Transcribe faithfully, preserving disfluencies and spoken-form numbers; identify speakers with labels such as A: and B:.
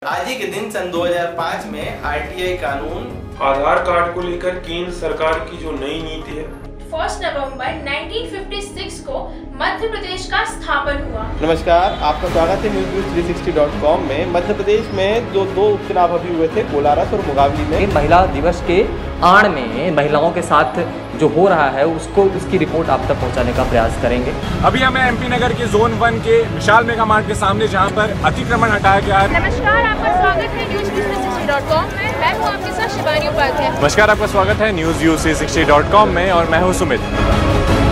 A: आज ही के दिन सन दो हज़ार पाँच में आर टी आई कानून
B: आधार कार्ड को लेकर केंद्र सरकार की जो नई नीति है,
C: फर्स्ट नवंबर उन्नीस सौ छप्पन को मध्य प्रदेश का स्थापन हुआ।
A: नमस्कार, आपका स्वागत है news views three sixty dot com में। मध्य प्रदेश में जो दो उपचुनाव अभी हुए थे, कोलारस और मुंगावली में,
D: महिला दिवस के आड़ में महिलाओं के साथ जो हो रहा है उसको उसकी रिपोर्ट आप तक पहुंचाने का प्रयास करेंगे।
E: अभी हमें एमपी नगर के जोन वन के विशाल मेगा मार्ट के सामने जहां पर अतिक्रमण हटाया गया है।
C: नमस्कार, आपका स्वागत है news views three sixty dot com में। मैं हूं आपके साथ शिवानी उपाध्याय।
E: नमस्कार, आपका स्वागत है news views three sixty dot com में और मैं हूं सुमित।